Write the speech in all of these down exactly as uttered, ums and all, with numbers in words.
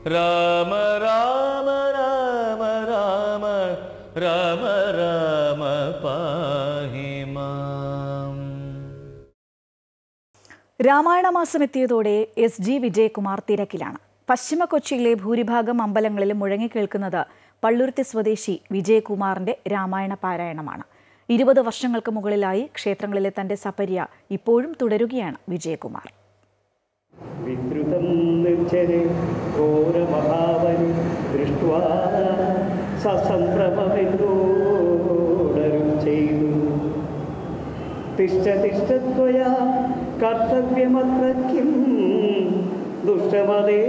രാമ രാമ രാമ രാമ രാമ രാമ പാഹി മാം. രാമായണ മാസം എത്തിയതോടെ എസ് ജി വിജയകുമാർ തിരക്കിലാണ്. പശ്ചിമ കൊച്ചിയിലെ ഭൂരിഭാഗം അമ്പലങ്ങളിലും മുഴങ്ങിക്കേൾക്കുന്നത് പള്ളുരുത്തി സ്വദേശി വിജയകുമാറിന്റെ രാമായണ പാരായണമാണ്. ഇരുപത് വർഷങ്ങൾക്ക് മുകളിലായി ക്ഷേത്രങ്ങളിലെ തന്റെ സപര്യ ഇപ്പോഴും തുടരുകയാണ് വിജയകുമാർ. വിദ്രുതം നിർജ്ജനെ ഘോരമഹാവനി ദൃഷ്ട്വാ സസംഭ്രമമെന്നോടരുൾ ചെയ്തു. തിഷ്ഠ തിഷ്ഠത്വയാ കർത്തവ്യമത്ര കിം ദുഷ്ടമതേ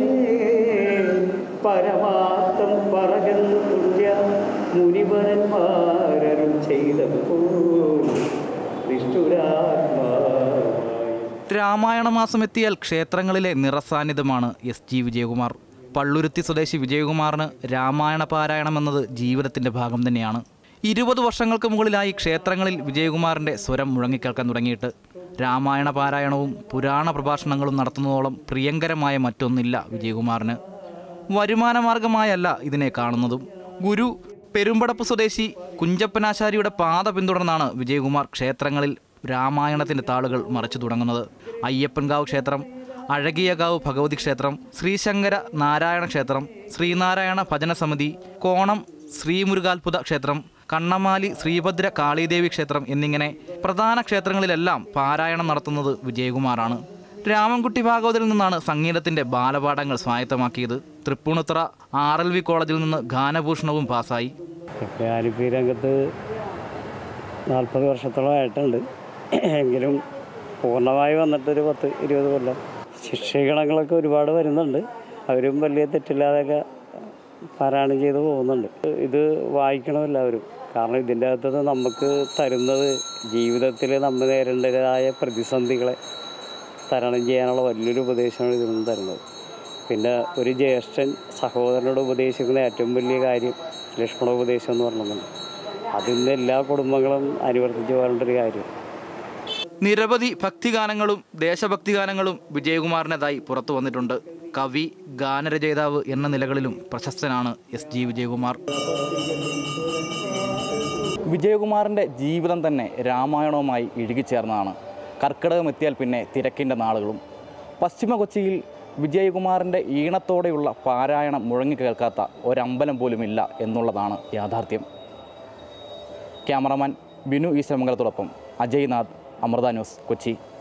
പരമാർത്ഥം പറകെന്നു തുല്യ മുനിവരന്മാരരുൾ ചെയ്തപ്പോൾ നിഷ്ഠുരാത്മാ. രാമായണ മാസം എത്തിയാൽ ക്ഷേത്രങ്ങളിലെ നിറസാന്നിധ്യമാണ് എസ് ജി വിജയകുമാർ. പള്ളുരുത്തി സ്വദേശി വിജയകുമാറിന് രാമായണ പാരായണം എന്നത് ജീവിതത്തിൻ്റെ ഭാഗം തന്നെയാണ്. ഇരുപത് വർഷങ്ങൾക്ക് മുകളിലായി ക്ഷേത്രങ്ങളിൽ വിജയകുമാറിൻ്റെ സ്വരം മുഴങ്ങിക്കേൾക്കാൻ തുടങ്ങിയിട്ട്. രാമായണ പാരായണവും പുരാണ പ്രഭാഷണങ്ങളും നടത്തുന്നതോളം പ്രിയങ്കരമായ മറ്റൊന്നില്ല വിജയകുമാറിന്. വരുമാനമാർഗമായല്ല ഇതിനെ കാണുന്നതും. ഗുരു പെരുമ്പടപ്പ് സ്വദേശി കുഞ്ചപ്പനാശാരിയുടെ പാത പിന്തുടർന്നാണ് വിജയകുമാർ ക്ഷേത്രങ്ങളിൽ രാമായണത്തിൻ്റെ താളുകൾ മറിച്ചു തുടങ്ങുന്നത്. അയ്യപ്പൻകാവ് ക്ഷേത്രം, അഴകിയകാവ് ഭഗവതി ക്ഷേത്രം, ശ്രീശങ്കര നാരായണ ക്ഷേത്രം, ശ്രീനാരായണ ഭജന സമിതി, കോണം ശ്രീമുരുകാത്ഭുത ക്ഷേത്രം, കണ്ണമാലി ശ്രീഭദ്ര കാളീദേവി ക്ഷേത്രം എന്നിങ്ങനെ പ്രധാന ക്ഷേത്രങ്ങളിലെല്ലാം പാരായണം നടത്തുന്നത് വിജയകുമാറാണ്. രാമൻകുട്ടി ഭാഗവതിൽ നിന്നാണ് സംഗീതത്തിൻ്റെ ബാലപാഠങ്ങൾ സ്വായത്തമാക്കിയത്. തൃപ്പൂണിത്തുറ ആർ എൽ വി കോളേജിൽ നിന്ന് ഗാനഭൂഷണവും പാസ്സായി. ഞാനിപ്പോൾ ഈ രംഗത്ത് നാൽപ്പത് വർഷത്തോളമായിട്ടുണ്ട്. എങ്കിലും പൂർണ്ണമായി വന്നിട്ടൊരു പത്ത് ഇരുപത് കൊല്ലം. ശിക്ഷകളൊക്കെ ഒരുപാട് വരുന്നുണ്ട്. അവരും വലിയ തെറ്റില്ലാതെയൊക്കെ പാരായണം ചെയ്ത് പോകുന്നുണ്ട്. ഇത് വായിക്കണം എല്ലാവരും. കാരണം ഇതിൻ്റെ അകത്ത് നമുക്ക് തരുന്നത് ജീവിതത്തിൽ നമ്മൾ നേരിടേണ്ടതായ പ്രതിസന്ധികളെ തരണം ചെയ്യാനുള്ള വലിയൊരു ഉപദേശമാണ് ഇതിൽ നിന്ന് തരുന്നത്. പിന്നെ ഒരു ജ്യേഷ്ഠൻ സഹോദരനോട് ഉപദേശിക്കുന്ന ഏറ്റവും വലിയ കാര്യം ലക്ഷ്മണോപദേശം എന്ന് പറഞ്ഞിട്ടുണ്ട്. അതിന്ന് എല്ലാ കുടുംബങ്ങളും അനുവർത്തിച്ച് പോകേണ്ടൊരു കാര്യം. നിരവധി ഭക്തിഗാനങ്ങളും ദേശഭക്തിഗാനങ്ങളും വിജയകുമാറിൻ്റെതായി പുറത്തു വന്നിട്ടുണ്ട്. കവി, ഗാനരചയിതാവ് എന്ന നിലകളിലും പ്രശസ്തനാണ് എസ് ജി വിജയകുമാർ. വിജയകുമാറിൻ്റെ ജീവിതം തന്നെ രാമായണവുമായി ഇഴുകിച്ചേർന്നതാണ്. കർക്കിടകം എത്തിയാൽ പിന്നെ തിരക്കിൻ്റെ നാളുകളും. പശ്ചിമ കൊച്ചിയിൽ വിജയകുമാറിൻ്റെ ഈണത്തോടെയുള്ള പാരായണം മുഴങ്ങിക്കേൾക്കാത്ത ഒരമ്പലം പോലുമില്ല എന്നുള്ളതാണ് യാഥാർത്ഥ്യം. ക്യാമറമാൻ ബിനു ഈശ്വരമംഗലത്തോടൊപ്പം അജയ് നാഥ്, അമൃത ന്യൂസ്, കൊച്ചി.